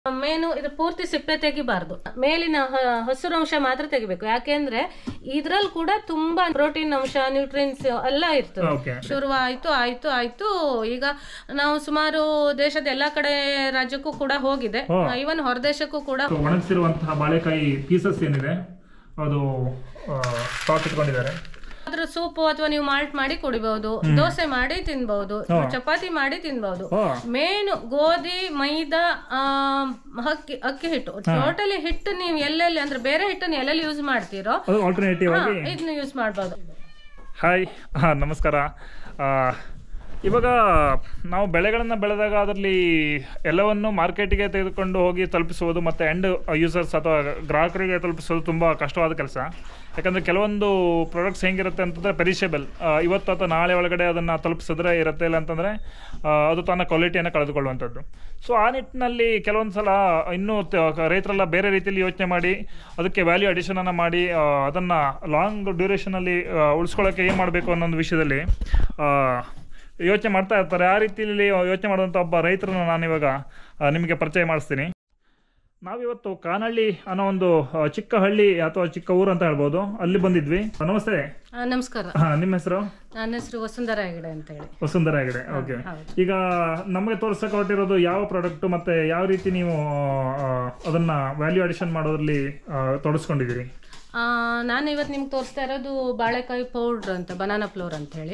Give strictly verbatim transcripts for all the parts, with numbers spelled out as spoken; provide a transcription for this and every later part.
Main ಇದು ಪೂರ್ತಿ ಸಿಪ್ಪೆ ತೆಗಿಬಾರ್ದು, ಮೇಲಿನ ಹಸಿರು ಅಂಶ ಮಾತ್ರ ತೆಗಿಬೇಕು. ಯಾಕೆಂದ್ರೆ ಇದ್ರಲ್ಲಿ ಕೂಡ ತುಂಬಾ ಪ್ರೋಟೀನ್ ಅಂಶ, ನ್ಯೂಟ್ರಿಯನ್ಸ್ ಎಲ್ಲ ಇರ್ತದೆ. ಶುರುವಾಯ್ತು ಆಯ್ತು ಆಯ್ತು ಈಗ ನಾವು ಸುಮಾರು ದೇಶದ ಎಲ್ಲಾ ಕಡೆ ರಾಜ್ಯಕ್ಕೂ ಕೂಡ ಹೋಗಿದೆ, ಇವನ್ ಹೊರದೇಶಕ್ಕೂ ಕೂಡ. ಒಣಗಿಸಿರುವಂತಹ ಬಾಳೆಕಾಯಿ ಪೀಸಸ್ ಏನಿದೆ ಅದು ಸ್ಟಾಕ್ ಇಟ್ಕೊಂಡಿದ್ದಾರೆ. ಅದ್ರ ಸೂಪು ಅಥವಾ ನೀವು ಮಾಲ್ಟ್ ಮಾಡಿ ಕುಡಿಬಹುದು, ದೋಸೆ ಮಾಡಿ ತಿನ್ಬಹುದು, ಚಪಾತಿ ಮಾಡಿ ತಿನ್ಬಹುದು. ಮೇನು ಗೋಧಿ, ಮೈದಾ, ಅಕ್ಕಿ ಅಕ್ಕಿ ಹಿಟ್ಟು, ಟೋಟಲಿ ಹಿಟ್ಟು ನೀವು ಎಲ್ಲೆಲ್ಲಿ ಅಂದ್ರೆ ಬೇರೆ ಹಿಟ್ಟನ್ನು ಎಲ್ಲೆಲ್ಲಿ ಯೂಸ್ ಮಾಡ್ತೀರೋ ಇದನ್ನ ಯೂಸ್ ಮಾಡಬಹುದು. ಹಾಯ್, ನಮಸ್ಕಾರ. ಇವಾಗ ನಾವು ಬೆಳೆಗಳನ್ನು ಬೆಳೆದಾಗ ಅದರಲ್ಲಿ ಎಲ್ಲವನ್ನು ಮಾರ್ಕೆಟಿಗೆ ತೆಗೆದುಕೊಂಡು ಹೋಗಿ ತಲುಪಿಸುವುದು ಮತ್ತು ಎಂಡ್ ಯೂಸರ್ಸ್ ಅಥವಾ ಗ್ರಾಹಕರಿಗೆ ತಲುಪಿಸೋದು ತುಂಬ ಕಷ್ಟವಾದ ಕೆಲಸ. ಯಾಕಂದರೆ ಕೆಲವೊಂದು ಪ್ರಾಡಕ್ಟ್ಸ್ ಹೆಂಗಿರುತ್ತೆ ಅಂತಂದರೆ ಪೆರಿಷೇಬಲ್, ಇವತ್ತು ಅಥವಾ ನಾಳೆ ಒಳಗಡೆ ಅದನ್ನು ತಲುಪಿಸಿದ್ರೆ ಇರುತ್ತೆ, ಇಲ್ಲ ಅಂತಂದರೆ ಅದು ತನ್ನ ಕ್ವಾಲಿಟಿಯನ್ನು ಕಳೆದುಕೊಳ್ಳುವಂಥದ್ದು. ಸೊ ಆ ನಿಟ್ಟಿನಲ್ಲಿ ಕೆಲವೊಂದು ಸಲ ಇನ್ನೂ ರೈತರೆಲ್ಲ ಬೇರೆ ರೀತಿಯಲ್ಲಿ ಯೋಚನೆ ಮಾಡಿ ಅದಕ್ಕೆ ವ್ಯಾಲ್ಯೂ ಅಡಿಷನನ್ನು ಮಾಡಿ ಅದನ್ನು ಲಾಂಗ್ ಡ್ಯೂರೇಷನಲ್ಲಿ ಉಳಿಸ್ಕೊಳ್ಳೋಕ್ಕೆ ಏನು ಮಾಡಬೇಕು ಅನ್ನೋ ಒಂದು ವಿಷಯದಲ್ಲಿ ಯೋಚನೆ ಮಾಡ್ತಾ ಇರ್ತಾರೆ. ಆ ರೀತಿಯಲ್ಲಿ ಯೋಚನೆ ಮಾಡುವಂಥ ಒಬ್ಬ ರೈತರನ್ನು ನಾನಿವಾಗ ನಿಮಗೆ ಪರಿಚಯ ಮಾಡಿಸ್ತೀನಿ. ನಾವಿವತ್ತು ಕಾನಹಳ್ಳಿ ಅನ್ನೋ ಒಂದು ಚಿಕ್ಕ ಹಳ್ಳಿ ಅಥವಾ ಚಿಕ್ಕ ಊರು ಅಂತ ಹೇಳ್ಬೋದು, ಅಲ್ಲಿ ಬಂದಿದ್ವಿ. ನಮಸ್ತೆ. ನಮಸ್ಕಾರ. ಹಾ, ನಿಮ್ಮ ಹೆಸರು? ನನ್ನ ಹೆಸರು ವಸುಂಧರಾ ಹೆಗಡೆ ಅಂತ ಹೇಳಿ. ವಸುಂಧರಾ ಹೆಗಡೆ, ಓಕೆ. ಈಗ ನಮಗೆ ತೋರಿಸಕ್ಕೆ ಹೊರಟಿರೋದು ಯಾವ ಪ್ರಾಡಕ್ಟ್ ಮತ್ತೆ ಯಾವ ರೀತಿ ನೀವು ಅದನ್ನ ವ್ಯಾಲ್ಯೂ ಅಡಿಷನ್ ಮಾಡೋದ್ರಲ್ಲಿ ತೊಡಸ್ಕೊಂಡಿದ್ದೀರಿ? ನಾನು ಇವತ್ತು ನಿಮ್ಗೆ ತೋರಿಸ್ತಾ ಇರೋದು ಬಾಳೆಕಾಯಿ ಪೌಡ್ರ್ ಅಂತ, ಬನಾನಾ ಫ್ಲೋರ್ ಅಂತ ಹೇಳಿ.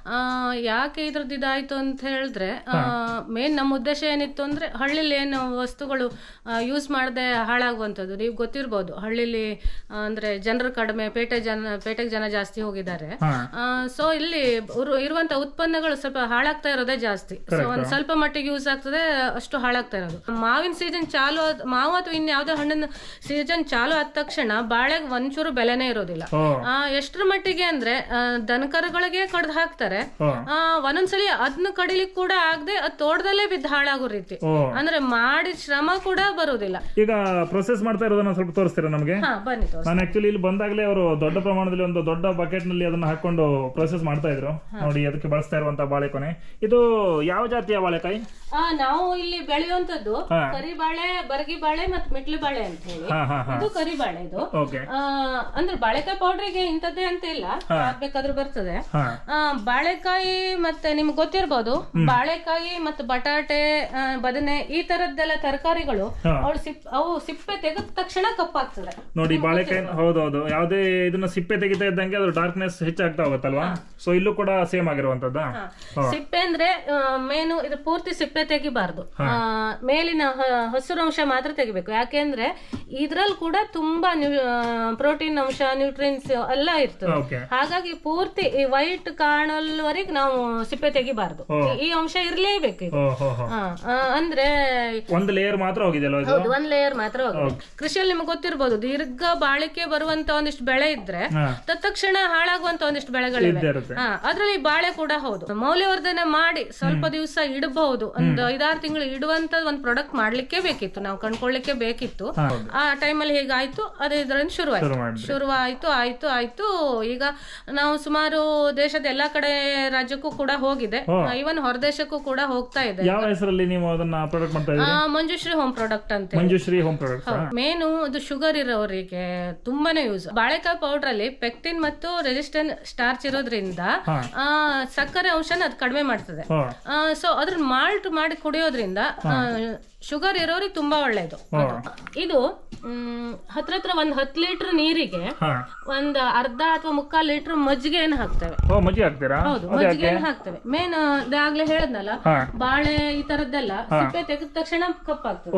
ಯಾಕೆ ಇದ್ರದ್ದು ಇದಾಯ್ತು ಅಂತ ಹೇಳಿದ್ರೆ, ಮೇನ್ ನಮ್ಮ ಉದ್ದೇಶ ಏನಿತ್ತು ಅಂದ್ರೆ ಹಳ್ಳಿಲಿ ಏನು ವಸ್ತುಗಳು ಯೂಸ್ ಮಾಡದೆ ಹಾಳಾಗುವಂಥದ್ದು. ನೀವು ಗೊತ್ತಿರ್ಬೋದು, ಹಳ್ಳಿಲಿ ಅಂದ್ರೆ ಜನರು ಕಡಿಮೆ, ಪೇಟೆ ಜನ ಪೇಟೆಗೆ ಜನ ಜಾಸ್ತಿ ಹೋಗಿದ್ದಾರೆ. ಸೊ ಇಲ್ಲಿ ಇರುವಂತ ಉತ್ಪನ್ನಗಳು ಸ್ವಲ್ಪ ಹಾಳಾಗ್ತಾ ಇರೋದೇ ಜಾಸ್ತಿ. ಸೊ ಒಂದ್ ಸ್ವಲ್ಪ ಮಟ್ಟಿಗೆ ಯೂಸ್ ಆಗ್ತದೆ, ಅಷ್ಟು ಹಾಳಾಗ್ತಾ ಇರೋದು. ಮಾವಿನ ಸೀಸನ್ ಚಾಲು ಆದ, ಮಾವು ಅಥವಾ ಇನ್ಯಾವುದೋ ಹಣ್ಣಿನ ಸೀಸನ್ ಚಾಲು ಆದ ತಕ್ಷಣ ಬಾಳೆಗೆ ಒಂಚೂರು ಬೆಲೆನೇ ಇರೋದಿಲ್ಲ. ಎಷ್ಟರ ಮಟ್ಟಿಗೆ ಅಂದ್ರೆ ದನಕರುಗಳಿಗೆ ಕಡ್ದು ಹಾಕ್ತಾರೆ, ಒಂದೊಂದ್ಸಲಿ ಅದನ್ನ ಕಡಿಲಿಕ್ಕೆ ಕೂಡ ಆಗದೆ ಅದು ತೋಟದಲ್ಲೇ ಬಿದ್ದು ಹಾಳಾಗೋ ರೀತಿ, ಅಂದ್ರೆ ಮಾಡಿದ ಶ್ರಮ ಕೂಡ ಬರೋದಿಲ್ಲ. ಈಗ ಪ್ರೊಸೆಸ್ ಮಾಡ್ತಾ ಇರೋದನ್ನ ಸ್ವಲ್ಪ ತೋರಿಸ್ತೀರಾ ನಮಗೆ? ಬನ್ನಿ. ನಾನು ಆಕ್ಚುಲಿ ಇಲ್ಲಿ ಬಂದಾಗಲೇ ಅವರು ದೊಡ್ಡ ಪ್ರಮಾಣದಲ್ಲಿ ಒಂದು ದೊಡ್ಡ ಬಕೆಟ್ ನಲ್ಲಿ ಅದನ್ನ ಹಾಕೊಂಡು ಪ್ರೊಸೆಸ್ ಮಾಡ್ತಾ ಇದ್ರು. ನೋಡಿ, ಅದಕ್ಕೆ ಬಳಸ್ತಾ ಇರುವಂತಹ ಬಾಳೆಕೊನೆ. ಇದು ಯಾವ ಜಾತಿಯ ಬಾಳೆಕಾಯಿ? ನಾವು ಇಲ್ಲಿ ಬೆಳೆಯುವಂತದ್ದು ಕರಿಬಾಳೆ, ಬರಗಿ ಬಾಳೆ ಮತ್ತೆ ಮೆಟ್ಲು ಬಾಳೆ ಅಂತ ಹೇಳಿ. ಇದು ಕರಿಬಾಳೆ. ಇದು ಅಂದ್ರೆ ಬಾಳೆಕಾಯಿ ಪೌಡ್ರಿಗೆ ಇಂಥದ್ದೇ ಅಂತ ಇಲ್ಲ, ಬೇಕಾದ್ರೂ ಬರ್ತದೆ. ಬಾಳೆಕಾಯಿ ಮತ್ತೆ ನಿಮ್ಗೆ ಗೊತ್ತಿರ್ಬೋದು, ಬಾಳೆಕಾಯಿ ಮತ್ತೆ ಬಟಾಟೆ, ಬದನೆ, ಈ ತರದ್ದೆಲ್ಲ ತರಕಾರಿಗಳು ಅವು ಸಿಪ್ಪೆ ತೆಗೆದ ತಕ್ಷಣ ಕಪ್ಪಾಗ್ತದೆ. ನೋಡಿ, ಬಾಳೆಕಾಯಿ ಹೌದೌದು, ಯಾವುದೇ ಇದನ್ನ ಸಿಪ್ಪೆ ತೆಗಿತಾ ಇದ್ದಂಗೆ ಅದು ಡಾರ್ಕ್ನೆಸ್ ಹೆಚ್ಚಾಗ್ತಾ ಹೋಗುತ್ತಲ್ವಾ? ಸೊ ಇಲ್ಲೂ ಕೂಡ ಸೇಮ್ ಆಗಿರುವಂತದ್ದ. ಸಿಪ್ಪೆ ಅಂದ್ರೆ ಮೇನು ಇದು ಪೂರ್ತಿ ಸಿಪ್ಪೆ ತೆಗಿಬಾರ್ದು, ಮೇಲಿನ ಹಸಿರು ಅಂಶ ಮಾತ್ರ ತೆಗಿಬೇಕು. ಯಾಕೆಂದ್ರೆ ಇದ್ರಲ್ಲಿ ಕೂಡ ತುಂಬಾ ಪ್ರೋಟೀನ್ ಅಂಶ, ನ್ಯೂಟ್ರಿಯನ್ಸ್ ಎಲ್ಲ ಇರ್ತದೆ. ಹಾಗಾಗಿ ಪೂರ್ತಿ ವೈಟ್ ಕಾಣಲ್ವರೆಗೆ ನಾವು ಸಿಪ್ಪೆ ತೆಗಿಬಾರ್ದು, ಈ ಅಂಶ ಇರ್ಲೇಬೇಕು. ಅಂದ್ರೆ ಒಂದು ಲೇಯರ್ ಮಾತ್ರ ಹೋಗಿದೆ, ಒಂದ್ ಲೇಯರ್ ಮಾತ್ರ ಹೋಗಿದೆ. ಕೃಷಿಯಲ್ಲಿ ನಿಮ್ಗೆ ಗೊತ್ತಿರ್ಬೋದು, ದೀರ್ಘ ಬಾಳಿಕೆ ಬರುವಂತ ಒಂದಿಷ್ಟು ಬೆಳೆ ಇದ್ರೆ ತತ್ಕ್ಷಣ ಹಾಳಾಗುವಂತ ಒಂದಿಷ್ಟು ಬೆಳೆಗಳಿವೆ. ಅದ್ರಲ್ಲಿ ಬಾಳೆ ಕೂಡ ಹೌದು. ಮೌಲ್ಯವರ್ಧನೆ ಮಾಡಿ ಸ್ವಲ್ಪ ದಿವಸ ಇಡಬಹುದು, ಒಂದು ಐದಾರು ತಿಂಗಳು ಇಡುವಂತ ಒಂದ್ ಪ್ರಾಡಕ್ಟ್ ಮಾಡ್ಲಿಕ್ಕೆ ಬೇಕಿತ್ತು, ನಾವು ಕಂಡ್ಕೊಳ್ಳಿಕ್ಕೆ ಬೇಕಿತ್ತು. ಆ ಟೈಮಲ್ಲಿ ಹೇಗಾಯ್ತು, ಅದೇ ಇದರಿಂದ ಶುರುವಾಯ್ತು ಶುರುವಾಯ್ತು ಆಯ್ತು ಆಯ್ತು ಈಗ ನಾವು ಸುಮಾರು ದೇಶದ ಎಲ್ಲಾ ಕಡೆ ರಾಜ್ಯಕ್ಕೂ ಕೂಡ ಹೋಗಿದೆ, ಇವನ್ ಹೊರದೇಶಕ್ಕೂ ಕೂಡ ಹೋಗ್ತಾ ಇದೆ. ಯಾವ ಹೆಸರಲ್ಲಿ ನೀವು ಅದನ್ನ ಪ್ರಾಡಕ್ಟ್ ಮಾಡ್ತಾ ಇದ್ದೀರಾ? ಮಂಜುಶ್ರೀ ಹೋಮ್ ಪ್ರಾಡಕ್ಟ್ ಅಂತ. Manjushree home product. ಮೇನು ಅದು ಶುಗರ್ ಇರೋರಿಗೆ ತುಂಬಾನೇ ಯೂಸ್. ಬಾಳೆಕಾಯಿ ಪೌಡರ್ ಅಲ್ಲಿ ಪೆಕ್ಟಿನ್ ಮತ್ತು ರೆಸಿಸ್ಟೆಂಟ್ ಸ್ಟಾರ್ಚ್ ಇರೋದ್ರಿಂದ ಸಕ್ಕರೆ ಅಂಶನ ಅದು ಕಡಿಮೆ ಮಾಡ್ತದೆ. ಸೊ ಅದ್ರ ಮಾಲ್ಟ್ ಮಾಡಿ ಕುಡಿಯೋದ್ರಿಂದ ಶುಗರ್ ಇರೋರಿಗೆ ತುಂಬಾ ಒಳ್ಳೇದು. ಇದು ಹ್ಮ್ ಹತ್ರ ಹತ್ರ ಒಂದ್ ಹತ್ತು ಲೀಟರ್ ನೀರಿಗೆ ಒಂದ್ ಅರ್ಧ ಅಥವಾ ಮುಕ್ಕಾಲ್ ಲೀಟರ್ ಮಜ್ಜಿಗೆಯನ್ನು ಹಾಕ್ತೇವೆ. ಹೌದು, ಮಜ್ಜಿಗೆಯನ್ನು ಹಾಕ್ತೇವೆ. ಮೇನ್ ಆಗ್ಲೇ ಹೇಳದ್ನಲ್ಲ, ಬಾಳೆ ಈ ತರದ್ದೆಲ್ಲ ಸಿಪ್ಪೆ ತೆಗೆದ ತಕ್ಷಣ ಕಪ್ಪಾಗ್ತದೆ.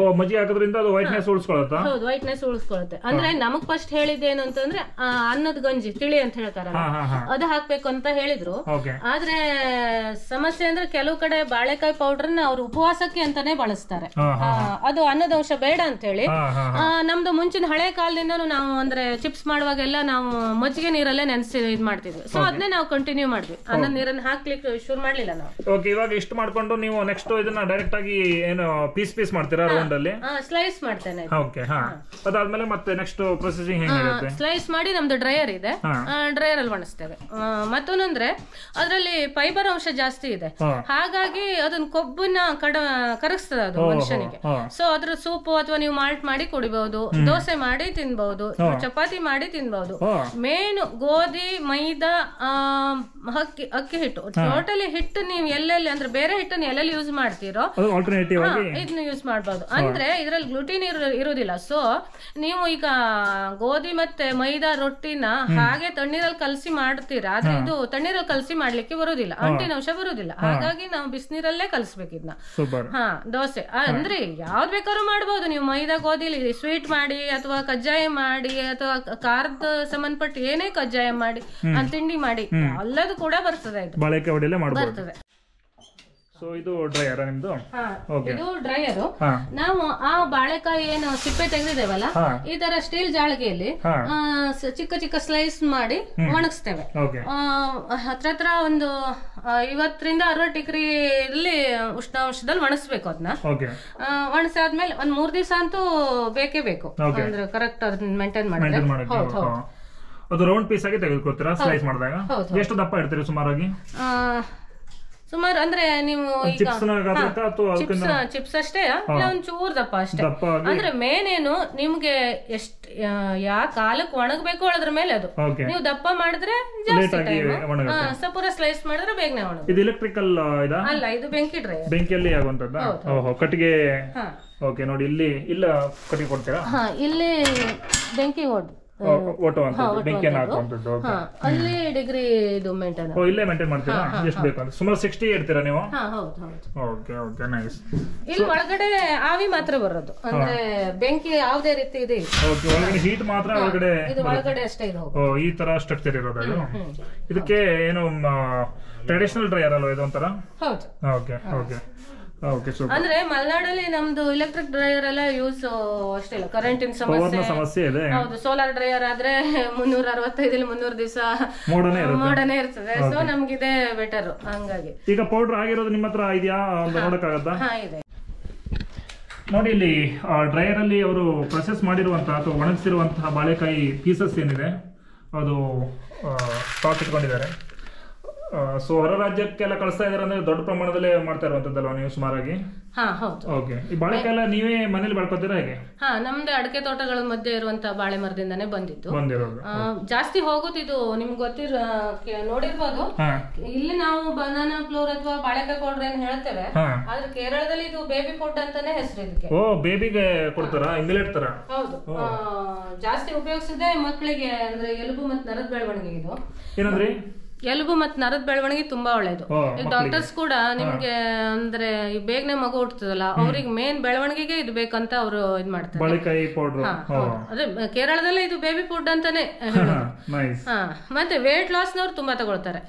ಹೌದು, ವೈಟ್ನೆಸ್ ಉಳಿಸ್ಕೊಳುತ್ತೆ. ಅಂದ್ರೆ ನಮಗ್ ಫಸ್ಟ್ ಹೇಳಿದ್ದೇನು ಅಂತಂದ್ರೆ ಅನ್ನದ ಗಂಜಿ ತಿಳಿ ಅಂತ ಹೇಳ್ತಾರಲ್ಲ, ಅದು ಹಾಕ್ಬೇಕು ಅಂತ ಹೇಳಿದ್ರು. ಆದ್ರೆ ಸಮಸ್ಯೆ ಅಂದ್ರೆ ಕೆಲವು ಕಡೆ ಬಾಳೆಕಾಯಿ ಪೌಡರ್ ನ ಅವ್ರು ಉಪವಾಸಕ್ಕೆ ಅಂತಾನೆ ಬಳಸ್ತಾರೆ. ಅದು ಅನ್ನದ ಅಂಶ ಬೇಡ ಅಂತ ಹೇಳಿ ನಮ್ದು ಮುಂಚಿನ ಹಳೆ ಕಾಲದಿಂದನೂ ನಾವು ಅಂದ್ರೆ ಚಿಪ್ಸ್ ಮಾಡುವಾಗೆಲ್ಲ ನಾವು ಮಜ್ಜಿಗೆ ನೀರಲ್ಲೇ ನೆನೆಸಿ ಇದ್ ಮಾಡ್ತಿದ್ವಿ. ಸೊ ಅದನ್ನೇ ನಾವು ಕಂಟಿನ್ಯೂ ಮಾಡಿದ್ವಿ, ಅನ್ನದ ನೀರನ್ನ ಹಾಕ್ಲಿಕ್ಕೆ ಶುರು ಮಾಡ್ಲಿಲ್ಲ ನಾವು. ಓಕೆ, ಇವಾಗ ಇಷ್ಟು ಮಾಡ್ಕೊಂಡು ನೀವು ನೆಕ್ಸ್ಟ್ ಇದನ್ನ ಡೈರೆಕ್ಟ್ ಆಗಿ ಏನು ಪೀಸ್ ಪೀಸ್ ಮಾಡ್ತೀರಾ ರೌಂಡ್ ಅಲ್ಲಿ? ಸ್ಲೈಸ್ ಮಾಡ್ತೇನೆ. ಓಕೆ, ಹಾ. ಅದಾದ್ಮೇಲೆ ಮತ್ತೆ ನೆಕ್ಸ್ಟ್ ಪ್ರೊಸೆಸಿಂಗ್ ಹೇಗಿರುತ್ತೆ? ಸ್ಲೈಸ್ ಮಾಡಿ ನಮ್ದು ಡ್ರೈಯರ್ ಇದೆ, ಡ್ರೈಯರ್ ಅಲ್ಲಿ ಒಣಸ್ತೇವೆ. ಮತ್ತೊಂದಂದ್ರೆ ಅದ್ರಲ್ಲಿ ಫೈಬರ್ ಅಂಶ ಜಾಸ್ತಿ ಇದೆ, ಹಾಗಾಗಿ ಅದನ್ನ ಕೊಬ್ಬನ್ನ ಕಡ ಕರಗಿಸ್ತದೆ ಅದು ಮನುಷ್ಯನಿಗೆ. ಜನರಿಗೆ. ಸೊ ಅದ್ರ ಸೂಪು ಅಥವಾ ನೀವು ಮಾಲ್ಟ್ ಮಾಡಿ ಕುಡಿಬಹುದು, ದೋಸೆ ಮಾಡಿ ತಿನ್ಬಹುದು, ಚಪಾತಿ ಮಾಡಿ ತಿನ್ಬಹುದು. ಮೇನ್ ಗೋಧಿ, ಮೈದಾ, ಅಕ್ಕಿ ಅಕ್ಕಿ ಹಿಟ್ಟು, ಟೋಟಲಿ ಹಿಟ್ಟು ನೀವು ಎಲ್ಲೆಲ್ಲಿ ಅಂದ್ರೆ ಬೇರೆ ಹಿಟ್ಟನ್ನು ಎಲ್ಲೆಲ್ಲಿ ಯೂಸ್ ಮಾಡ್ತೀರೋ ಇದನ್ನ ಯೂಸ್ ಮಾಡಬಹುದು. ಅಂದ್ರೆ ಇದ್ರಲ್ಲಿ ಗ್ಲುಟಿನ್ ಇರುವುದಿಲ್ಲ. ಸೊ ನೀವು ಈಗ ಗೋಧಿ ಮತ್ತೆ ಮೈದಾ ರೊಟ್ಟಿನ ಹಾಗೆ ತಣ್ಣೀರಲ್ಲಿ ಕಲಸಿ ಮಾಡ್ತೀರಾ, ಆದ್ರೆ ಇದು ತಣ್ಣೀರಲ್ಲಿ ಕಲಸಿ ಮಾಡ್ಲಿಕ್ಕೆ ಬರುದಿಲ್ಲ, ಅಂಟಿನಂಶ ಬರುದಿಲ್ಲ. ಹಾಗಾಗಿ ನಾವು ಬಿಸಿನೀರಲ್ಲೇ ಕಲಸ್ಬೇಕು ಇದನ್ನ. ಹಾ ದೋಸೆ ಅಂದ್ರೆ ಯಾವ್ದು ಬೇಕಾದ್ರೂ ಮಾಡಬಹುದು ನೀವು. ಮೈದಾ ಗೋಧಿಲಿ ಸ್ವೀಟ್ ಮಾಡಿ ಅಥವಾ ಕಜ್ಜಾಯ ಮಾಡಿ ಅಥವಾ ಖಾರದ ಸಂಬಂಧಪಟ್ಟ ಏನೇ ಕಜ್ಜಾಯ ಮಾಡಿ ತಿಂಡಿ ಮಾಡಿ ಎಲ್ಲದು ಕೂಡ ಬರ್ತದೆ. ಇದು ಬರ್ತದೆ. ಸೊ ಇದು ಡ್ರೈಯರ್ ನಿಮ್ದು? ಇದು ಡ್ರೈಯರ್. ನಾವು ಆ ಬಾಳೆಕಾಯಿ ಏನು ಸಿಪ್ಪೆ ತೆಗೆದಿದ್ದೇವಲ್ಲ, ಈ ತರ ಸ್ಟೀಲ್ ಜಾಳಿಗೆಯಲ್ಲಿ ಚಿಕ್ಕ ಚಿಕ್ಕ ಸ್ಲೈಸ್ ಮಾಡಿ ಒಣಗಿಸ್ತೇವೆ. ಹತ್ರ ಹತ್ರ ಒಂದು ಐವತ್ತರಿಂದ ಅರವತ್ತು ಡಿಗ್ರಿ ಇಲ್ಲಿ ಉಷ್ಣಾಂಶದಲ್ಲಿ ಒಣಗಿಸ್ಬೇಕು. ಅದನ್ನ ಒಣಸಾದ್ಮೇಲೆ ಒಂದ್ ಮೂರ್ ದಿವಸ ಅಂತೂ ಬೇಕೇ ಬೇಕು, ಅಂದ್ರೆ ಕರೆಕ್ಟ್ ಅದನ್ನ ಮೇಂಟೈನ್ ಮಾಡಿದ್ರೆ. ಹೌದು ಹೌದು. ಅದು ರೌಂಡ್ ಪೀಸ್ ಆಗಿ ತೆಗೆದುಕೊಳ್ತೀರಾ ಸ್ಲೈಸ್ ಮಾಡಿದಾಗ? ಎಷ್ಟು ದಪ್ಪ ಇಡ್ತೀರಿ ಸುಮಾರಾಗಿ? ಸುಮಾರು ಅಂದ್ರೆ ನೀವು ಚಿಪ್ಸ್ ಅಷ್ಟೇ, ಒಂಚೂರು ದಪ್ಪ ಅಷ್ಟೇ. ಅಂದ್ರೆ ಮೇನ್ ಏನು ನಿಮ್ಗೆ ಎಷ್ಟ್ ಯಾವ ಕಾಲಕ್ಕೆ ಒಣಗಬೇಕು ಅದ್ರ ಮೇಲೆ ಅದು. ನೀವು ದಪ್ಪ ಮಾಡಿದ್ರೆ ಜಾಸ್ತಿ ಟೈಮ್, ಪೂರ ಸ್ಲೈಸ್ ಮಾಡಿದ್ರೆ ಬೇಗನೆ ಒಣಗ. ಇದು ಎಲೆಕ್ಟ್ರಿಕಲ್ ಅಲ್ಲ, ಇದು ಬೆಂಕಿ ಡ್ರೈ. ಬೆಂಕಿಯಲ್ಲಿ ಆಗುವಂತದ್ದು. ಕಟ್ಟಿಗೆ. ಓಕೆ ನೋಡಿ, ಇಲ್ಲಿ ಇಲ್ಲ ಕಟ್ಟಿಗೆ ಕೊಡ್ತೀರಾ? ಹಾ, ಇಲ್ಲಿ ಬೆಂಕಿ ಓಡ್ ಅಲ್ಲಿ ಡಿಗ್ರಿ ಇದು ಮೇಂಟೈನ್ ಇಲ್ಲೇ ಮೇಂಟೈನ್ ಮಾಡ್ತೀರಾ? ಎಷ್ಟು ಬೇಕು ಅಂತ ಸುಮಾರು ಸಿಕ್ಸ್ಟಿ ಇಡ್ತೀರಾ ನೀವು? Okay okay nice. ಇಲ್ಲಿ ಒಳಗಡೆ ಆವಿ ಮಾತ್ರ ಬರೋದು, ಅಂದ್ರೆ ಬೆಂಕಿ ಯಾವುದೇ ರೀತಿ ಇದೆ. ಓಕೆ, ಒಳಗಡೆ ಹೀಟ್ ಮಾತ್ರ ಒಳಗಡೆ, ಇದು ಒಳಗಡೆ ಅಷ್ಟೇ ಇದು. ಓ, ಈ ತರ ಸ್ಟ್ರಕ್ಚರ್ ಇರೋದು ಇದು. ಇದಕ್ಕೆ ಏನು ಟ್ರೆಡಿಷನಲ್ ಡ್ರೈಯರ್ ಅಲ್ವಾ ಇದು ಒಂಥರ? ಹೌದು. Okay okay. ಅಂದ್ರೆ ಮಲೆನಾಡಲ್ಲಿ ನಮ್ದು ಎಲೆಕ್ಟ್ರಿಕ್ ಡ್ರೈಯರ್ ಎಲ್ಲ ಯೂಸ್ ಅಷ್ಟಿಲ್ಲ, ಕರೆಂಟಿನ ಸಮಸ್ಯೆ ಇದೆ. ಹೌದು, ಸೋಲಾರ್ ಡ್ರೈಯರ್ ಆದ್ರೆ ಮುನ್ನೂರ ಅರವತ್ತೈದಲ್ಲಿ ಮುನ್ನೂರು ದಿವಸ ಮೋಡನೇ ಇರ್ತದೆ. ಸೊ ನಮ್ಗಿದೆ ಬೆಟರ್. ಹಂಗಾಗಿ ಈಗ ಪೌಡರ್ ಆಗಿರೋದು ನಿಮ್ಮ ಹತ್ರ ಇದೆಯಾ? ನೋಡಕ್ಕಾಗತ್ತಾ? ಹಾ, ಇದೆ ನೋಡಿ. ಇಲ್ಲಿ ಡ್ರೈಯರ್ ಅಲ್ಲಿ ಅವರು ಪ್ರೊಸೆಸ್ ಮಾಡಿರುವಂತಹ ಅಥವಾ ಒಣಗಿಸಿರುವಂತಹ ಬಾಳೆಕಾಯಿ ಪೀಸಸ್ ಏನಿದೆ ಅದು ಸ್ಟಾಕ್ ಇಟ್ಕೊಂಡಿದ್ದಾರೆ. ಸೊ ಹೊರ ರಾಜ್ಯಕ್ಕೆಲ್ಲ ಕಳಿಸ್ತಾ ಇದಾರೆ ಅಂದ್ರೆ ದೊಡ್ಡ ಪ್ರಮಾಣದಲ್ಲಿ ಮಾಡ್ತಾ ಇರುವಂತದ್ದಲ್ವಾ ನೀವು ಸುಮಾರಾಗಿ? ಹಾ, ಹೌದು. ಓಕೆ. ಈ ಬಾಳೆಕಾಯಿ ಎಲ್ಲ ನೀವೇ ಮನೇಲಿ ಬೆಳ್ಕೊತೀರಾ ಹೇಗೆ? ಹಾ, ನಮ್ದು ಅಡಕೆ ತೋಟಗಳ ಮಧ್ಯೆ ಇರುವಂತಹ ಬಾಳೆ ಮರದಿಂದಾನೇ ಬಂದಿದ್ದು. ಬಂದಿರೋದು ಜಾಸ್ತಿ ಹೋಗುತ್ತಿದ್ದು ನಿಮ್ಗೆ ಗೊತ್ತಿರ ನೋಡಿರ್ಬೋದು. ಇಲ್ಲಿ ನಾವು ಬನಾನಾ ಫ್ಲೋರ್ ಅಥವಾ ಬಾಳೆಕಾಯಿ ಪೌಡರ್ ಏನ್ ಹೇಳ್ತೇವೆ, ಆದ್ರೆ ಕೇರಳದಲ್ಲಿ ಇದು ಬೇಬಿ ಫುಡ್ ಅಂತಾನೆ ಹೆಸರು ಇದಕ್ಕೆ. ಓ, ಬೇಬಿಗೆ ಕೊಡ್ತಾರಾ? ಮಿಲೆಟ್ ತರ? ಹೌದು. ಜಾಸ್ತಿ ಉಪಯೋಗಿಸದೆ ಮಕ್ಕಳಿಗೆ, ಅಂದ್ರೆ ಎಲುಬು ಮತ್ತು ನರದ ಬೆಳವಣಿಗೆ. ಇದು ಏನಂದ್ರಿ? ಎಲುಬು ಮತ್ತು ನರದ ಬೆಳವಣಿಗೆ ತುಂಬಾ ಒಳ್ಳೇದು. ಡಾಕ್ಟರ್ಸ್ ಕೂಡ ನಿಮ್ಗೆ ಅಂದ್ರೆ ಬೇಗನೆ ಮಗು ಹುಟ್ಟುತ್ತದಲ್ಲ, ಅವ್ರಿಗೆ ಮೇನ್ ಬೆಳವಣಿಗೆಗೆ ಇದು ಬೇಕಂತ ಅವರು ಇದ್ ಮಾಡ್ತಾರೆ. ಬಾಳೆಕಾಯಿ ಪೌಡರ್. ಅದೇ ಕೇರಳದಲ್ಲೇ ಇದು ಬೇಬಿ ಫುಡ್ ಅಂತಾನೆ. ಹಾ, ಮತ್ತೆ ವೇಟ್ ಲಾಸ್ ನವ್ರು ತುಂಬಾ ತಗೊಳ್ತಾರೆ.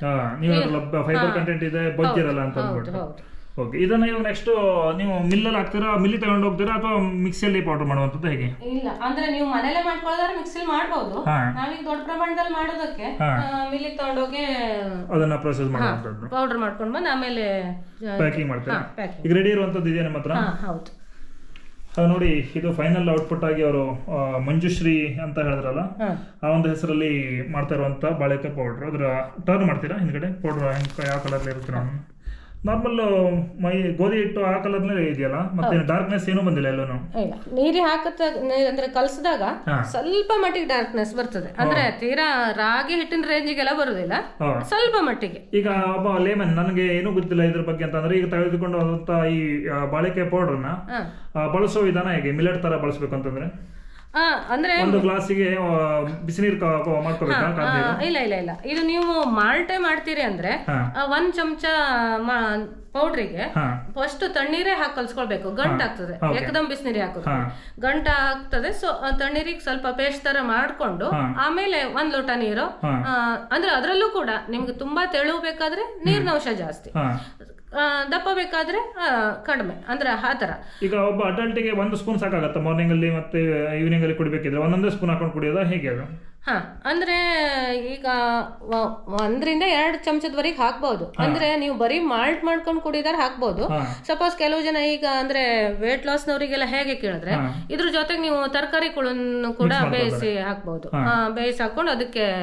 ಓಕೆ. ಇದನ್ನ ನೀವು ನೆಕ್ಸ್ಟ್ ನೀವು ಮಿಲ್ಲಲ್ಲಿ ಹಾಕ್ತೀರಾ, ಮಿಲ್ಲಿ ತಗೊಂಡು ಹೋಗ್ತೀರಾ ಅಥವಾ ಮಿಕ್ಸಿಯಲ್ಲಿ ಪೌಡರ್ ಮಾಡುವಂತದ್ದು ಹೇಗೆ? ಇಲ್ಲ, ಅಂದ್ರೆ ನೀವು ಮನೇಲೆ ಮಾಡ್ಕೊಳ್ಳೋದಾದ್ರೆ ಮಿಕ್ಸಿಲಿ ಮಾಡಬಹುದು. ನಾವೀಗ ದೊಡ್ಡ ಪ್ರಮಾಣದಲ್ಲಿ ಮಾಡೋದಕ್ಕೆ ಮಿಲ್ಲಿ ತಗೊಂಡೋಗಿ ಅದನ್ನ ಪ್ರೊಸೆಸ್ ಮಾಡುವಂತದ್ದು, ಪೌಡರ್ ಮಾಡ್ಕೊಂಡು ಬಂದು ಆಮೇಲೆ ಪ್ಯಾಕಿಂಗ್ ಮಾಡ್ತೀರಾ. ಈಗ ರೆಡಿ ಇರುವಂತದ್ದು ಇದೆಯಾ ನಿಮ್ಮ ಹತ್ರ? ಹೌದು. ನೋಡಿ, ಇದು ಫೈನಲ್ ಔಟ್ಪುಟ್ ಆಗಿ ಅವರು ಮಂಜುಶ್ರೀ ಅಂತ ಹೇಳಿದ್ರಲ್ಲ, ಆ ಒಂದು ಹೆಸರಲ್ಲಿ ಮಾಡ್ತಾ ಇರುವಂತ ಬಾಳೆಕಾಯಿ ಪೌಡರ್. ಅದ್ರ ಟರ್ನ್ ಮಾಡ್ತೀರಾ ಹಿಂದ್ಗಡೆ ಪೌಡರ್ ಯಾವ ಕಲರ್ ಇರುತ್ತೆ? ನಾರ್ಮಲ್ ಮೈ ಗೋಧಿ ಹಿಟ್ಟು ಆ ಕಲರ್ನೇ ಇದೆಯಲ್ಲ, ಮತ್ತೆ ಡಾರ್ಕ್ನೆಸ್ ಏನೂ ಬಂದಿಲ್ಲ ಎಲ್ಲೂ? ಇಲ್ಲ, ನೀರಿ ಹಾಕತ್ತ ಅಂದ್ರೆ ಕಲಸಿದಾಗ ಸ್ವಲ್ಪ ಮಟ್ಟಿಗೆ ಡಾರ್ಕ್ನೆಸ್ ಬರ್ತದೆ. ಅಂದ್ರೆ ತೀರಾ ರಾಗಿ ಹಿಟ್ಟಿನ ರೇಂಜಿಗೆಲ್ಲ ಬರುದಿಲ್ಲ, ಸ್ವಲ್ಪ ಮಟ್ಟಿಗೆ. ಈಗ ಒಬ್ಬ ಲೇಮನ್ ನನಗೆ ಏನೂ ಗೊತ್ತಿಲ್ಲ ಇದ್ರ ಬಗ್ಗೆ ಅಂತಂದ್ರೆ, ಈಗ ತೆಗೆದುಕೊಂಡು ಹೋದಂತ ಈ ಬಾಳೆಕಾಯಿ ಪೌಡರ್ನ ಬಳಸೋ ವಿಧಾನ ಹೇಗೆ? ಮಿಲೆಟ್ ತರ ಬಳಸಬೇಕು ಅಂತಂದ್ರೆ ಅಂದ್ರೆ ಒಂದು ಗ್ಲಾಸಿಗೆ ಬಿಸಿನೀರು ಮಾಡ್ಕೋಬೇಕಾ? ಇಲ್ಲ ಇಲ್ಲ ಇಲ್ಲ, ಇದು ನೀವು ಮಾಲ್ಟೆ ಮಾಡ್ತೀರಿ ಅಂದ್ರೆ ಒಂದ್ ಚಮಚ ಪೌಡ್ರಿಗೆ ಫಸ್ಟ್ ತಣ್ಣೀರೇ ಹಾಕಿ ಕಲ್ಸ್ಕೊಳ್ಬೇಕು. ಗಂಟ್ ಆಗ್ತದೆ, ಏಕದಮ್ ಬಿಸಿನೀರಿ ಹಾಕೋದು ಗಂಟ ಆಗ್ತದೆ. ಸೊ ತಣ್ಣೀರಿಗೆ ಸ್ವಲ್ಪ ಪೇಸ್ಟ್ ತರ ಮಾಡ್ಕೊಂಡು ಆಮೇಲೆ ಒಂದ್ ಲೋಟ ನೀರು, ಅಂದ್ರೆ ಅದ್ರಲ್ಲೂ ಕೂಡ ನಿಮ್ಗೆ ತುಂಬಾ ತೆಳು ಬೇಕಾದ್ರೆ ನೀರಿನ ಅಂಶ ಜಾಸ್ತಿ, ದಪ್ಪ ಬೇಕಾದ್ರೆ ಕಡಿಮೆ, ಅಂದ್ರೆ ಆ ತರ. ಈಗ ಒಬ್ಬ ಅಡಲ್ಟ್ಗೆ ಒಂದು ಸ್ಪೂನ್ ಸಾಕಾಗತ್ತ ಮಾರ್ನಿಂಗ್ ಅಲ್ಲಿ ಮತ್ತೆ ಈವ್ನಿಂಗ್ ಅಲ್ಲಿ ಕುಡಿಬೇಕಿದ್ರೆ ಒಂದೊಂದೇ ಸ್ಪೂನ್ ಹಾಕೊಂಡು ಕುಡಿಯೋದಾ ಹೇಗೆ ಅದು? ಹಾ, ಅಂದ್ರೆ ಈಗ ಒಂದರಿಂದ ಎರಡು ಚಮಚದವರೆಗೆ ಹಾಕ್ಬಹುದು. ಅಂದ್ರೆ ನೀವು ಬರೀ ಮಾಲ್ಟ್ ಮಾಡ್ಕೊಂಡು ಕುಡಿದಾರೆ ಹಾಕ್ಬಹುದು. ಸಪೋಸ್ ಕೆಲವು ಜನ ಈಗ ಅಂದ್ರೆ ವೇಟ್ ಲಾಸ್ ನವರಿಗೆಲ್ಲ ಹೇಗೆ ಕೇಳಿದ್ರೆ ಇದ್ರ ಜೊತೆಗೆ ನೀವು ತರಕಾರಿಗಳನ್ನು ಕೂಡ ಬೇಯಿಸಿ ಹಾಕ್ಬಹುದು. ಬೇಯಿಸಿ ಹಾಕೊಂಡು ಅದಕ್ಕೆ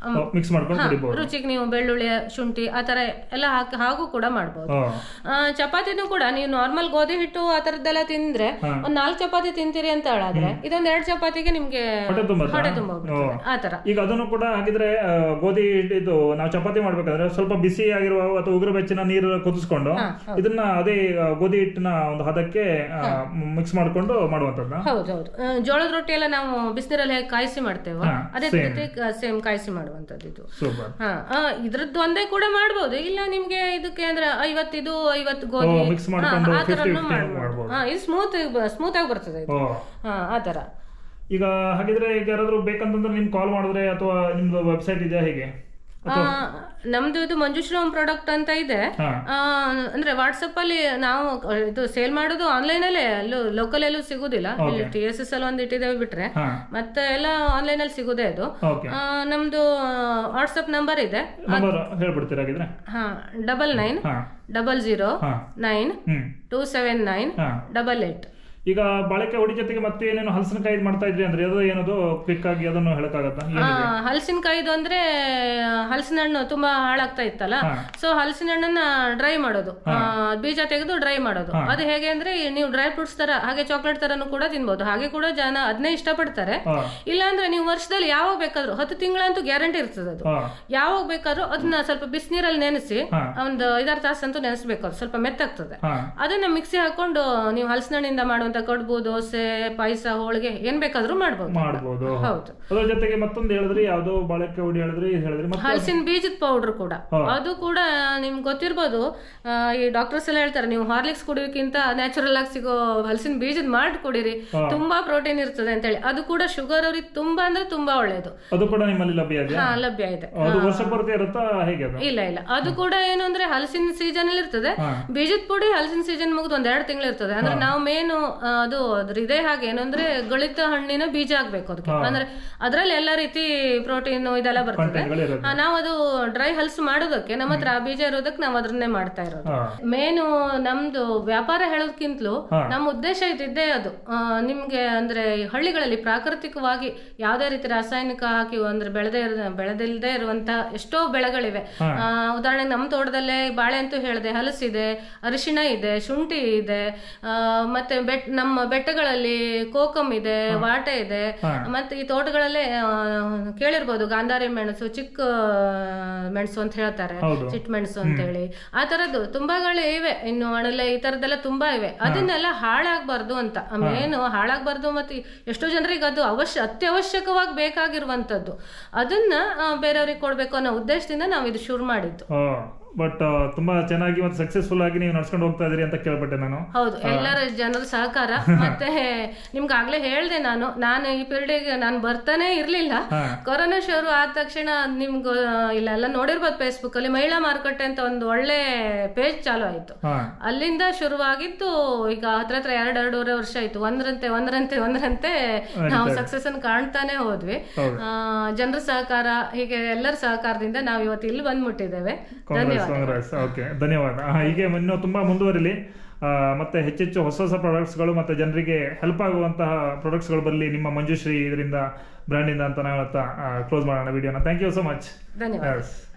ಮಿಕ್ಸ್ ಮಾಡ್ಕೊಂಡು ಕುಡಿಬಹುದು. ರುಚಿಗೆ ನೀವು ಬೆಳ್ಳುಳ್ಳಿ ಶುಂಠಿ ಆತರ ಎಲ್ಲ ಹಾಕಿ ಹಾಗೂ ಕೂಡ ಮಾಡ್ಬೋದು. ಚಪಾತಿನೂ ಕೂಡ ನೀವು ನಾರ್ಮಲ್ ಗೋಧಿ ಹಿಟ್ಟು ಆ ತರದ್ದೆಲ್ಲ ತಿಂದ್ರೆ ಒಂದ್ ನಾಲ್ಕು ಚಪಾತಿ ತಿಂತೀರಿ ಅಂತ ಹೇಳಿದ್ರೆ ಇದೊಂದ್ ಎರಡ್ ಚಪಾತಿಗೆ ನಿಮ್ಗೆ ಹೊಟ್ಟೆ ತುಂಬ ಆತರ. ಈಗ ಅದನ್ನು ಕೂಡ ಹಾಗಿದ್ರೆ ಗೋಧಿ ಇದು ನಾವು ಚಪಾತಿ ಮಾಡ್ಬೇಕಾದ್ರೆ ಸ್ವಲ್ಪ ಬಿಸಿ ಆಗಿರುವ ಅಥವಾ ಉಗುರು ಬೆಚ್ಚಿನ ನೀರು ಕುದಿಸ್ಕೊಂಡು ಇದನ್ನ ಅದೇ ಗೋಧಿ ಹಿಟ್ಟಿನ ಒಂದು ಹದಕ್ಕೆ ಮಿಕ್ಸ್ ಮಾಡ್ಕೊಂಡು ಮಾಡುವಂತದ್ದು. ಹೌದೌದು. ಜೋಳದ ರೊಟ್ಟಿ ಎಲ್ಲ ನಾವು ಬಿಸಿನೀರಲ್ಲಿ ಹೇಗೆ ಕಾಯಿಸಿ ಮಾಡ್ತೇವೋ ಅದೇ ರೀತಿ ಸೇಮ್ ಕಾಯಿಸಿ ಮಾಡುವಂತದ್ದು ಇದು. ಹಾ ಇದ್ರದ್ದು ಒಂದೇ ಕೂಡ ಮಾಡ್ಬೋದು. ಇಲ್ಲ ನಿಮ್ಗೆ ಇದಕ್ಕೆ ಅಂದ್ರೆ ಐವತ್ತಿದು ಐವತ್ತು ಗೋಧಿ ಆತರನು ಮಾಡ್ಬೋದು. ಹಾ ಇದು ಸ್ಮೂತ್ ಸ್ಮೂತ್ ಆಗಿ ಬರ್ತದೆ ಇದು. ಹಾ ಆತರ. ಈಗ ಹಾಗಿದ್ರೆ ಈಗ ಯಾರಾದ್ರೂ ಬೇಕಂತಂದ್ರೆ ನಿಮ್ ಕಾಲ್ ಮಾಡಿದ್ರೆ ಅಥವಾ ನಿಮ್ದು ವೆಬ್ಸೈಟ್ ಇದೆಯಾ ಹೇಗೆ? ನಮ್ದು ಇದು ಮಂಜುಶ್ರೀ ಹೋಮ್ ಪ್ರಾಡಕ್ಟ್ ಅಂತ ಇದೆ. ಅಂದ್ರೆ ವಾಟ್ಸಪ್ ಅಲ್ಲಿ ನಾವು ಇದು ಸೇಲ್ ಮಾಡೋದು ಆನ್ಲೈನ್ ಅಲ್ಲೇ, ಅಲ್ಲೂ ಲೋಕಲ್ ಎಲ್ಲೂ ಸಿಗುದಿಲ್ಲ. ಇಲ್ಲಿ ಟಿ ಎಸ್ ಎಸ್ ಅಲ್ಲಿ ಒಂದ್ ಇಟ್ಟಿದ್ದೇವೆ ಬಿಟ್ರೆ ಮತ್ತೆ ಎಲ್ಲ ಆನ್ಲೈನ್ ಅಲ್ಲಿ ಸಿಗುದೇ ಇದು. ನಮ್ದು ವಾಟ್ಸಪ್ ನಂಬರ್ ಇದೆ, ಹೇಳ್ಬಿಡ್ತೀರಾ? ಹಾ double nine double zero nine two seven nine double eight. ಈಗ ಬಾಳೆಕಾಯಿ ಹುಡಿ ಜೊತೆಗೆ ಮತ್ತೆ ಏನೇನು ಹಲಸಿನಕಾಯಿ ಮಾಡ್ತಾ ಇದ್ರಿ ಅಂದ್ರೆ ಅದು ಏನದು ಕ್ವಿಕ್ ಆಗಿ ಅದನ್ನು ಹೇಳಕ್ಕಾಗತ್ತಾ? ಹಲಸಿನಕಾಯಿದು ಅಂದ್ರೆ ಹಲಸಿನ ಹಣ್ಣು ತುಂಬಾ ಹಾಳಾಗ್ತಾ ಇತ್ತಲ್ಲ, ಸೊ ಹಲಸಿನ ಹಣ್ಣನ್ನ ಡ್ರೈ ಮಾಡೋದು, ಬೀಜ ತೆಗೆದು ಡ್ರೈ ಮಾಡೋದು. ಅದು ಹೇಗೆ ಅಂದ್ರೆ ನೀವು ಡ್ರೈ ಫ್ರೂಟ್ಸ್ ತರ ಹಾಗೆ ಚಾಕ್ಲೇಟ್ ತರನು ಕೂಡ ತಿನ್ಬಹುದು. ಹಾಗೆ ಕೂಡ ಜನ ಅದನ್ನೇ ಇಷ್ಟಪಡ್ತಾರೆ. ಇಲ್ಲ ಅಂದ್ರೆ ನೀವು ವರ್ಷದಲ್ಲಿ ಯಾವಾಗ ಬೇಕಾದ್ರೂ ಹತ್ತು ತಿಂಗಳಂತೂ ಗ್ಯಾರಂಟಿ ಇರ್ತದೆ ಅದು. ಯಾವಾಗ ಬೇಕಾದ್ರೂ ಅದನ್ನ ಸ್ವಲ್ಪ ಬಿಸಿನೀರಲ್ಲಿ ನೆನೆಸಿ ಒಂದು ಐದಾರು ತಾಸು ಅಂತೂ ನೆನೆಸ್ಬೇಕು, ಅದು ಸ್ವಲ್ಪ ಮೆತ್ತಾಗ್ತದೆ. ಅದನ್ನ ಮಿಕ್ಸಿ ಹಾಕೊಂಡು ನೀವು ಹಲಸಿನ ಹಣ್ಣಿಂದ ಮಾಡುವಂತ ಕಡುಬು, ದೋಸೆ, ಪಾಯಸ, ಹೋಳಿಗೆ ಏನ್ ಬೇಕಾದ್ರೂ ಮಾಡ್ಬೋದು. ಮಾಡ್ಬೋದು. ಹೌದು. ಅದ್ರ ಜೊತೆಗೆ ಮತ್ತೊಂದು ಹೇಳಿದ್ರಿ, ಯಾವ್ದೋ ಬಾಳೆಕಾಯಿ ಹುಡಿ ಹೇಳಿದ್ರಿ, ಹೇಳಿದ್ರಿ ಹಲಸಿನ ಬೀಜದ ಪೌಡರ್ ಕೂಡ, ಅದು ಕೂಡ ನಿಮ್ಗೆ ಗೊತ್ತಿರ್ಬೋದು. ಈ ಡಾಕ್ಟರ್ಸ್ ಎಲ್ಲ ಹೇಳ್ತಾರೆ ನೀವು ಹಾರ್ಲಿಕ್ಸ್ ಕುಡಿಯೋಕ್ಕಿಂತ ನ್ಯಾಚುರಲ್ ಆಗಿ ಸಿಗೋ ಹಲಸಿನ ಬೀಜದ ಮಾಡಿ ಕುಡಿರಿ, ತುಂಬಾ ಪ್ರೋಟೀನ್ ಇರ್ತದೆ ಅಂತ ಹೇಳಿ. ಅದು ಕೂಡ ಶುಗರ್ ಅವ್ರಿಗೆ ತುಂಬಾ ಅಂದ್ರೆ ತುಂಬಾ ಒಳ್ಳೇದು. ಅದು ಕೂಡ ನಿಮ್ಮಲ್ಲಿ ಲಭ್ಯ ಇದೆ? ಹಾ ಲಭ್ಯ ಇದೆ. ಹೇಗೆ? ಇಲ್ಲ ಇಲ್ಲ, ಅದು ಕೂಡ ಏನು ಅಂದ್ರೆ ಹಲಸಿನ ಸೀಸನ್ ಅಲ್ಲಿ ಇರ್ತದೆ. ಬೀಜದ ಪುಡಿ ಹಲಸಿನ ಸೀಸನ್ ಮುಗಿದು ಒಂದ್ ಎರಡು ತಿಂಗಳು ಇರ್ತದೆ. ಅಂದ್ರೆ ನಾವು ಮೇನು ಅದು ಅದ್ರ ಇದೇ ಹಾಗೆ ಏನಂದ್ರೆ ಗಳಿತ ಹಣ್ಣಿನ ಬೀಜ ಆಗ್ಬೇಕು ಅದಕ್ಕೆ. ಅಂದ್ರೆ ಅದ್ರಲ್ಲಿ ಎಲ್ಲಾ ರೀತಿ ಪ್ರೋಟೀನ್ ಇದೆಲ್ಲ ಬರ್ತದೆ. ನಾವು ಅದು ಡ್ರೈ ಹಲ್ಸ್ ಮಾಡೋದಕ್ಕೆ ನಮ್ಮ ಹತ್ರ ಆ ಬೀಜ ಇರೋದಕ್ಕೆ ನಾವು ಅದನ್ನೇ ಮಾಡ್ತಾ ಇರೋದು. ಮೇನು ನಮ್ದು ವ್ಯಾಪಾರ ಹೇಳೋದಕ್ಕಿಂತಲೂ ನಮ್ಮ ಉದ್ದೇಶ ಇದ್ದಿದ್ದೇ ಅದು. ನಿಮ್ಗೆ ಅಂದ್ರೆ ಹಳ್ಳಿಗಳಲ್ಲಿ ಪ್ರಾಕೃತಿಕವಾಗಿ ಯಾವ್ದೇ ರೀತಿ ರಾಸಾಯನಿಕ ಹಾಕಿ ಅಂದ್ರೆ ಬೆಳೆದೇ ಬೆಳೆದಿಲ್ಲದೆ ಇರುವಂತ ಎಷ್ಟೋ ಬೆಳೆಗಳಿವೆ. ಉದಾಹರಣೆಗೆ ನಮ್ಮ ತೋಟದಲ್ಲೇ ಬಾಳೆ ಅಂತೂ ಹೇಳಿದೆ, ಹಲಸಿದೆ, ಅರಿಶಿಣ ಇದೆ, ಶುಂಠಿ ಇದೆ, ಮತ್ತೆ ಬೆಟ್ ನಮ್ಮ ಬೆಟ್ಟಗಳಲ್ಲಿ ಕೋಕಮ್ ಇದೆ, ವಾಟೆ ಇದೆ. ಮತ್ತೆ ಈ ತೋಟಗಳಲ್ಲೇ ಕೇಳಿರ್ಬೋದು ಗಾಂಧಾರಿ ಮೆಣಸು, ಚಿಕ್ಕ ಮೆಣಸು ಅಂತ ಹೇಳ್ತಾರೆ, ಚಿಟ್ ಮೆಣಸು ಅಂತ ಹೇಳಿ. ಆ ತರದ್ದು ತುಂಬಾಗಳೇ ಇವೆ. ಇನ್ನು ಅಣಲೆ ಈ ತರದ್ದೆಲ್ಲ ತುಂಬಾ ಇವೆ. ಅದನ್ನೆಲ್ಲ ಹಾಳಾಗ್ಬಾರ್ದು ಅಂತ, ಮೇನು ಹಾಳಾಗ್ಬಾರ್ದು. ಮತ್ತೆ ಎಷ್ಟೋ ಜನರಿಗೆ ಅದು ಅವಶ್ಯ ಅತ್ಯವಶ್ಯಕವಾಗಿ ಬೇಕಾಗಿರುವಂತದ್ದು, ಅದನ್ನ ಬೇರೆಯವ್ರಿಗೆ ಕೊಡ್ಬೇಕು ಅನ್ನೋ ಉದ್ದೇಶದಿಂದ ನಾವು ಇದು ಶುರು ಮಾಡಿದ್ದು. ಬಟ್ ತುಂಬಾ ಚೆನ್ನಾಗಿ ಮತ್ತೆ ಸಕ್ಸಸ್ಫುಲ್ ಆಗಿ ನೀವು ನಡ್ಸ್ಕೊಂಡು ಹೋಗ್ತಾ ಇದೀರಿ ಅಂತ ಕೇಳ್ಪಟ್ಟೆ ನಾನು. ಹೌದು, ಎಲ್ಲರ ಜನರ ಸಹಕಾರ. ಮತ್ತೆ ನಿಮ್ಗೆ ಆಗ್ಲೇ ಹೇಳ್ದೆ ನಾನು ನಾನು ಈ ಫೀಲ್ಡಿಗೆ ನಾನು ಬರ್ತಾನೆ ಇರ್ಲಿಲ್ಲ. ಕೊರೋನಾ ಶುರು ಆದ ತಕ್ಷಣ ನಿಮ್ಗೆ ಇಲ್ಲೆಲ್ಲ ನೋಡಿರ್ಬೋದು ಫೇಸ್ಬುಕ್ ಅಲ್ಲಿ ಮಹಿಳಾ ಮಾರುಕಟ್ಟೆ ಅಂತ ಒಂದು ಒಳ್ಳೆ ಪೇಜ್ ಚಾಲು ಆಯ್ತು. ಅಲ್ಲಿಂದ ಶುರುವಾಗಿದ್ದು ಈಗ ಹತ್ರ ಹತ್ರ ಎರಡ್ ಎರಡೂವರೆ ವರ್ಷ ಆಯ್ತು. ಒಂದ್ರಂತೆ ಒಂದ್ರಂತೆ ಒಂದ್ರಂತೆ ನಾವು ಸಕ್ಸಸ್ ಅನ್ನು ಕಾಣ್ತಾನೆ ಹೋದ್ವಿ. ಜನರ ಸಹಕಾರ ಹೀಗೆ ಎಲ್ಲರ ಸಹಕಾರದಿಂದ ನಾವು ಇವತ್ತು ಇಲ್ಲಿ ಬಂದ್ಬಿಟ್ಟಿದ್ದೇವೆ. ಧನ್ಯವಾದ. ಓಕೆ, ಧನ್ಯವಾದ. ಹೀಗೆ ಇನ್ನೂ ತುಂಬಾ ಮುಂದುವರಿಲಿ, ಮತ್ತೆ ಹೆಚ್ಚೆಚ್ಚು ಹೊಸ ಹೊಸ ಪ್ರಾಡಕ್ಟ್ಸ್ಗಳು ಮತ್ತೆ ಜನರಿಗೆ ಹೆಲ್ಪ್ ಆಗುವಂತಹ ಪ್ರಾಡಕ್ಟ್ಸ್ಗಳು ಬರಲಿ ನಿಮ್ಮ ಮಂಜುಶ್ರೀ ಇದರಿಂದ ಬ್ರ್ಯಾಂಡಿಂದ ಅಂತ ನಾವು ಕ್ಲೋಸ್ ಮಾಡೋಣ ವಿಡಿಯೋನ. Thank you so much. ಧನ್ಯವಾದ.